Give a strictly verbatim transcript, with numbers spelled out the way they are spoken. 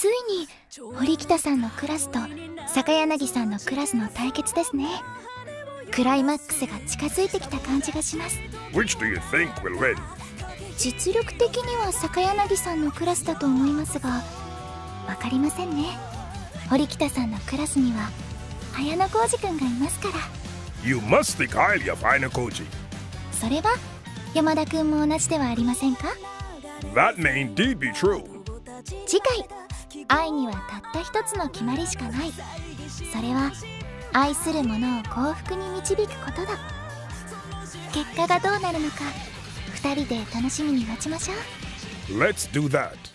ついに堀北さんのクラスと坂柳さんのクラスの対決ですね。クライマックスが近づいてきた感じがします。 Which do you think will win? 実力的には坂柳さんのクラスだと思いますが、分かりませんね。堀北さんのクラスには綾野浩二くんがいますから。 You must think highly of Aina Koji. それは山田くんも同じではありませんか？ That may indeed be true. 次回、愛にはたった一つの決まりしかない。それは愛する者を幸福に導くことだ。結果がどうなるのかふたりで楽しみに待ちましょう。 Let's do that.